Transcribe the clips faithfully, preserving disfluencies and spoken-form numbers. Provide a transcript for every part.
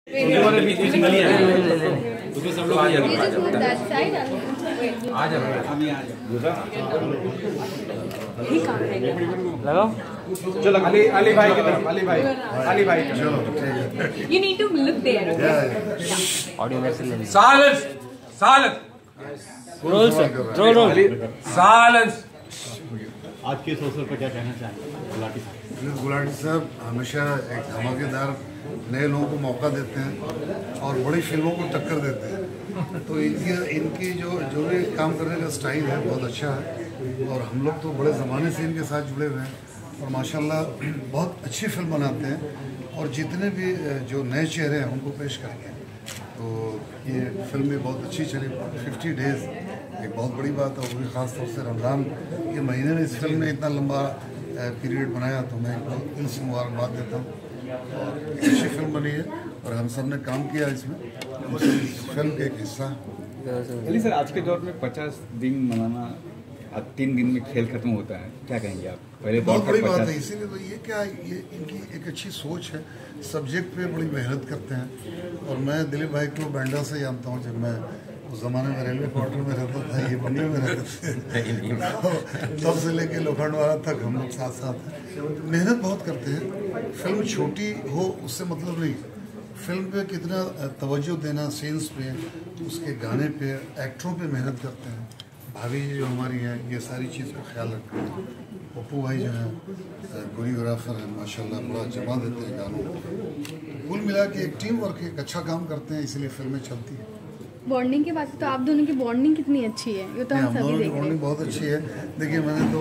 लगाओ चलो अली अली भाई की तरफ अली भाई अली भाई चलो You need to look there. Audio में से ले लीजिए silence silence roll sir roll roll silence आज के सोशल पर क्या कहना चाहेंगे गुलाटी साहब? गुलाटी साहब हमेशा एक धमाकेदार नए लोगों को मौका देते हैं और बड़ी फिल्मों को टक्कर देते हैं। तो इनकी इनकी जो जो भी काम करने का स्टाइल है बहुत अच्छा है और हम लोग तो बड़े ज़माने से इनके साथ जुड़े हुए हैं और माशाल्लाह बहुत अच्छी फिल्म बनाते हैं और जितने भी जो नए चेहरे हैं उनको पेश करेंगे। तो ये फिल्म भी बहुत अच्छी चली। फिफ्टी डेज़ एक बहुत बड़ी बात है और भी ख़ास तौर से रमज़ान के महीने में इस फिल्म ने इतना लंबा पीरियड बनाया तो मैं बहुत दिल से मुबारकबाद देता हूँ। और अच्छी फिल्म बनी है और हम सब ने काम किया इसमें, फिल्म का एक हिस्सा। अली सर, आज के दौर में पचास दिन मनाना, आज तीन दिन में खेल खत्म होता है, क्या कहेंगे आप? पहले बहुत बड़ी बात है, इसीलिए तो ये क्या ये इनकी एक अच्छी सोच है, सब्जेक्ट पे बड़ी मेहनत करते हैं। और मैं दिलीप भाई को बैंडा से जानता हूँ, जब मैं उस ज़माने में रेलवे क्वार्टर में रहता था, ये बनिया में रहते थे, तब से लेके लोखंडवाला तक हम लोग साथ साथ हैं। मेहनत बहुत करते हैं। फिल्म छोटी हो उससे मतलब नहीं, फिल्म पे कितना तवज्जो देना, सीन्स पे, उसके गाने पे, एक्टरों पे मेहनत करते हैं। भाभी जो हमारी हैं ये सारी चीज़ का ख्याल रखते हैं। पप्पू भाई जो हैं कोरियोग्राफर हैं, माशाल्लाह बड़ा जमा देते हैं गानों को। कुल मिला के एक टीम वर्क एक अच्छा काम करते हैं, इसलिए फिल्में चलती हैं। बॉन्डिंग की बात तो आप दोनों की बॉन्डिंग कितनी अच्छी है, ये तो हम सभी देख रहे हैं। बॉन्डिंग बहुत अच्छी है। देखिए मैंने तो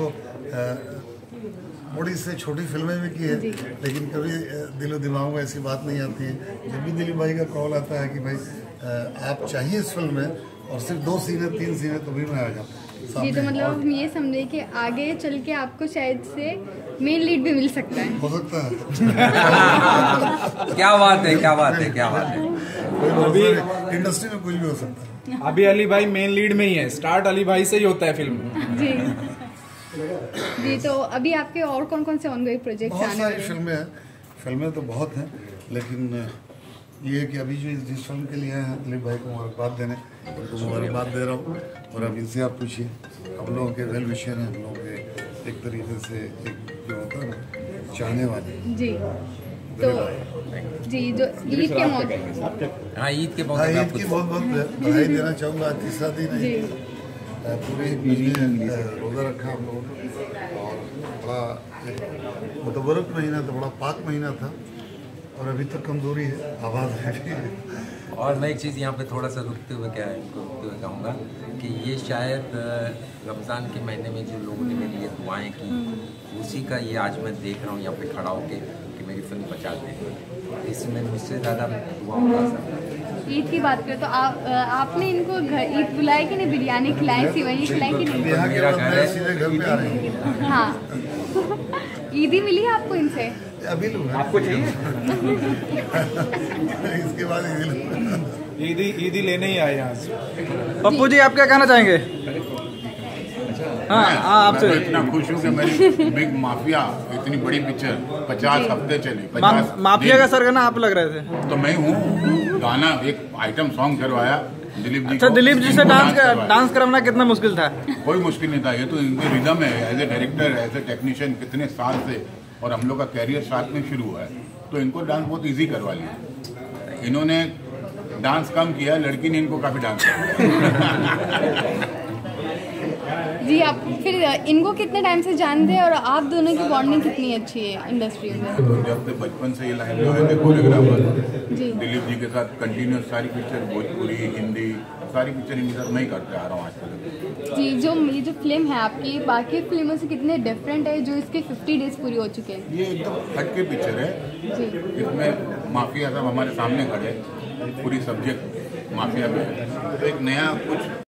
बड़ी से छोटी फिल्में भी की है, लेकिन कभी दिलो दिमाग में ऐसी बात नहीं आती है। जब भी दिलीप भाई का कॉल आता है कि भाई आप चाहिए इस फिल्म में और सिर्फ दो सीने तीन सीने, तो भी मैं आ जाता हूँ। जी, तो मतलब हम ये समझे कि आगे चल के आपको शायद से मेन लीड भी मिल सकता है। हो सकता है। क्या बात है, क्या बात है, क्या बात है। अभी इंडस्ट्री में कुछ भी हो सकता है। अभी अली भाई मेन लीड में ही है, स्टार्ट अली भाई से ही होता है फिल्म। जी जी, तो अभी आपके और कौन कौन से ऑनगोइंग प्रोजेक्ट्स आने वाले हैं? बहुत सारी फिल्में हैं, फिल्में तो बहुत हैं, लेकिन ये है कि अभी जो जिस फिल्म के लिए हैं दिलीप भाई को मुबारकबाद देने, उनको मुबारकबाद दे रहा हूँ। और अब इनसे आप पूछिए, हम लोगों के वेल विशर हैं, हम लोगों के एक तरीके से एक जो होता है ना चाहने वाले। जी, तो जी जो ईद के मौके, हाँ ईद के हाँ ईद की बहुत बहुत बधाई देना चाहूँगा। आज तीसरा दिन है, पूरे महीने रोज़ा रखा हम लोगों ने और बड़ा मुतबरक महीना था, बड़ा पाक महीना था और अभी तक कमजोरी है, आवाज़ है। और मैं एक चीज़ यहाँ पे थोड़ा सा रुकते हुए क्या इनको रुकते हुए कहूँगा कि ये शायद रमज़ान के महीने में जो लोगों ने मेरे लिए दुआएं की, उसी का ये आज मैं देख रहा हूँ यहाँ पे खड़ा होके कि मेरी फिल्म पचास दिन, इसमें मुझसे ज़्यादा दुआ होगा सर। ईद की बात करें तो आप आपने इनको घर ईद बुलाए कि नहीं, बिरयानी खिलाई, सिवैया खिलाई कि नहीं? यहाँ के बाद मेरे सीधे घर पे आ रहे हैं। हाँ ईदी मिली है आपको इनसे? अभी लोग आपको चाहिए इसके बाद ईदी ईदी लेने ही आए आज। पप्पू जी आप क्या कहना चाहेंगे? हाँ हाँ आपसे इतना खुश हूँ कि मेरी बिग माफिया इतनी बड़ी पिक्चर पचास हफ्ते चली। पचास माफिया का सरगना आप लग रहे थे। तो मैं हूँ, गाना एक आइटम सॉन्ग करवाया दिलीप जी। अच्छा, दिलीप जी से डांस कर, डांस करवाना कितना मुश्किल था? कोई मुश्किल नहीं था, ये तो इनके रिदम है। As a director, as a technician कितने साल से, और हम लोग का कैरियर साथ में शुरू हुआ है, तो इनको डांस बहुत इजी करवा लिया। इन्होंने डांस कम किया, लड़की ने इनको काफी डांस किया। जी, आप फिर इनको कितने टाइम से जानते हैं और आप दोनों की बॉन्डिंग कितनी अच्छी है इंडस्ट्री में? जब से बचपन से ये लाइन में आए थे कोरियोग्राफर, जी दिलीप जी के साथ कंटिन्यूस सारी पिक्चर, भोजपुरी, हिंदी, सारी पिक्चर इनके साथ मैं ही करते आ रहा हूँ आजकल। जी, जो ये जो फिल्म है आपकी बाकी फिल्मों से कितने डिफरेंट है जो इसके फिफ्टी डेज पूरी हो चुके हैं? ये एकदम हटके पिक्चर है। जी, इसमें माफिया सब हमारे सामने खड़े, पूरी सब्जेक्ट माफिया में, तो एक नया कुछ